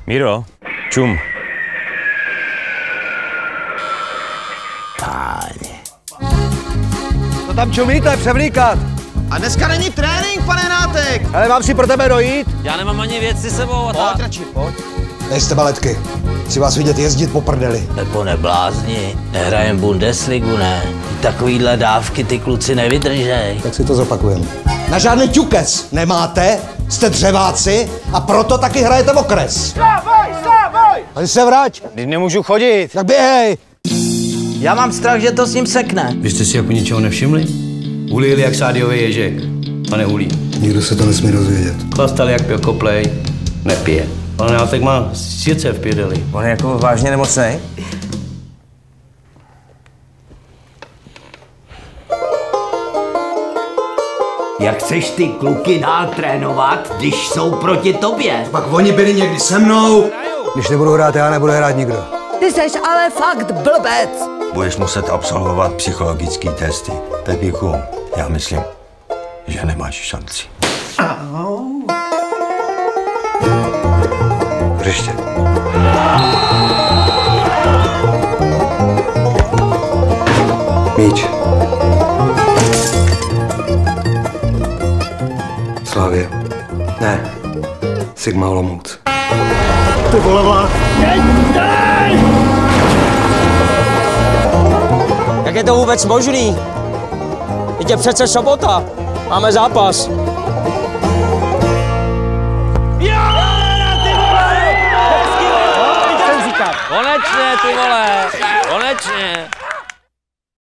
Míro, čum. Páně. To tam čumíte, převlíkat. A dneska není trénink, pane Nátek. Ale mám si pro tebe dojít. Já nemám ani věci sebou a tak. Pojď radši, pojď. Nejste baletky. Chci vás vidět jezdit po prdeli. Pepo, neblázni, nehrajem Bundesligu, ne. Takovýhle dávky ty kluci nevydržej. Tak si to zopakujeme. Na žádný ťukes nemáte, jste dřeváci a proto taky hrajete okres. Stávaj! Ale se vrať. Když nemůžu chodit. Tak běhej. Já mám strach, že to s ním sekne. Vy jste si jako ničeho nevšimli? Hulili jak sádiový ježek a nehulí. Nikdo se to nesmí dozvědět. Chlastal jak pil koplej, nepije. Pan Nátek má srdce v pědeli. On je jako vážně nemocnej? Jak chceš ty kluky dál trénovat, když jsou proti tobě? Pak oni byli někdy se mnou. Když nebudu hrát já, nebude hrát nikdo. Ty seš ale fakt blbec. Budeš muset absolvovat psychologické testy. Pepíku, já myslím, že nemáš šanci. Hřiště. Míč. Slávě. Ne. Sigma Olomouc. Ty vole vlá. Jak je to vůbec možný? Teď je přece sobota. Máme zápas. Konečně, ty vole! Konečně!